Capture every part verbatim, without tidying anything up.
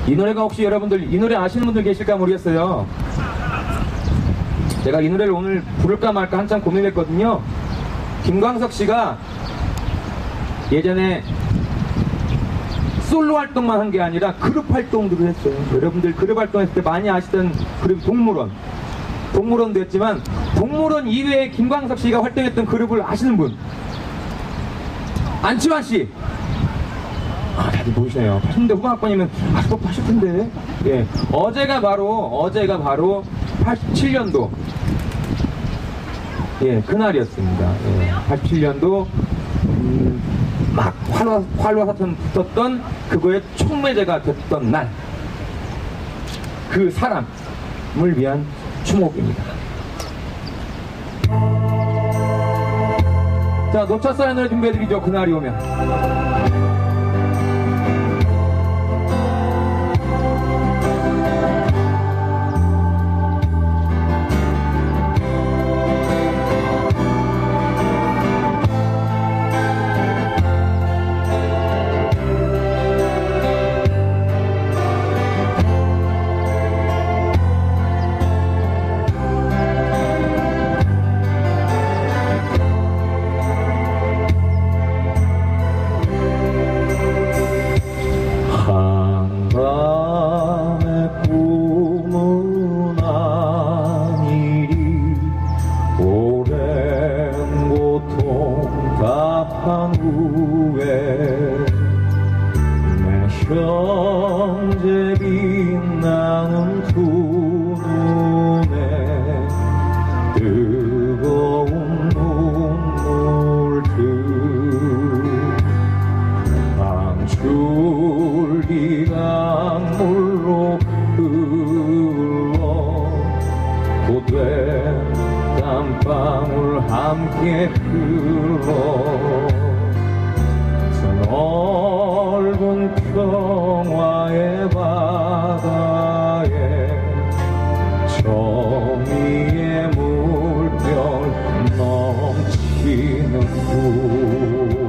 이 노래가 혹시 여러분들 이 노래 아시는 분들 계실까 모르겠어요. 제가 이 노래를 오늘 부를까 말까 한참 고민했거든요. 김광석 씨가 예전에 솔로 활동만 한 게 아니라 그룹 활동들을 했어요. 여러분들 그룹 활동했을 때 많이 아시던 그룹 동물원. 동물원도 했지만 동물원 이외에 김광석 씨가 활동했던 그룹을 아시는 분? 안치환 씨. 아, 다들 모르시네요. 팔십 년대 후반학번이면 아직도 팔십 년대. 예, 어제가 바로 어제가 바로 팔십칠 년도. 예, 그날이었습니다. 예, 팔십칠 년도 음, 막 활화 활화 사탄 붙었던 그거의 촉매제가 됐던 날. 그 사람을 위한 추모곡입니다. 자, 놓쳤어야 노래 준비해드리죠. 그날이 오면. 현재 빛나는 두 눈에 뜨거운 눈물들 방출기 강물로 흘러 고된 땀방울 함께 흘러 넓은 평화의 바다에 정의의 물결 넘치는 곳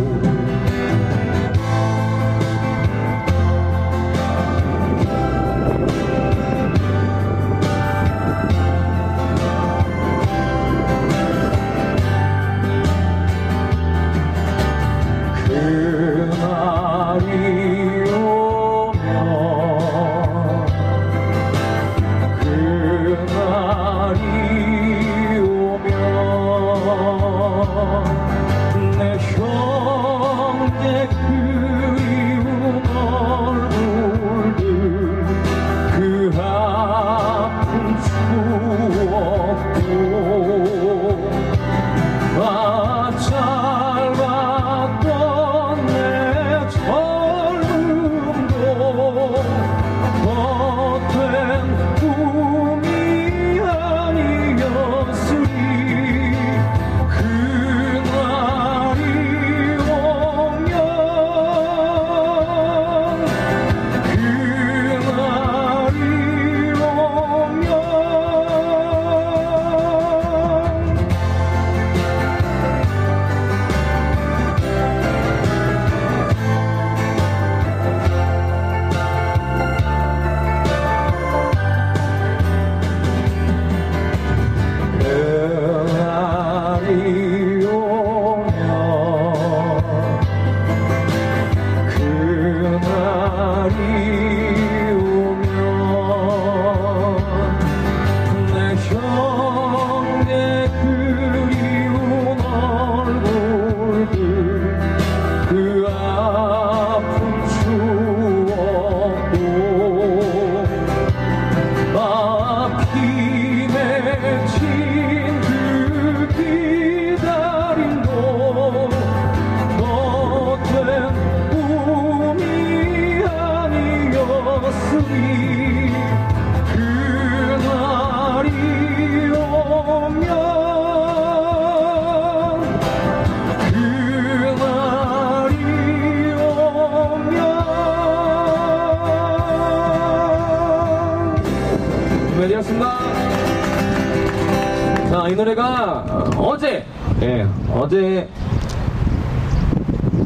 자, 이 노래가 어제 예, 어제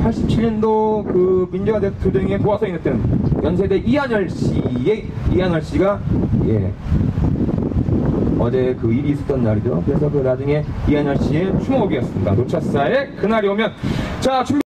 팔십칠 년도 그 민주화 대투쟁에 도와서 인했던 연세대 이한열 씨의 이한열 씨가 예 어제 그 일이 있었던 날이죠. 그래서 그 나중에 이한열 씨의 추모곡이었습니다. 노차사의 그날이 오면. 자 준비.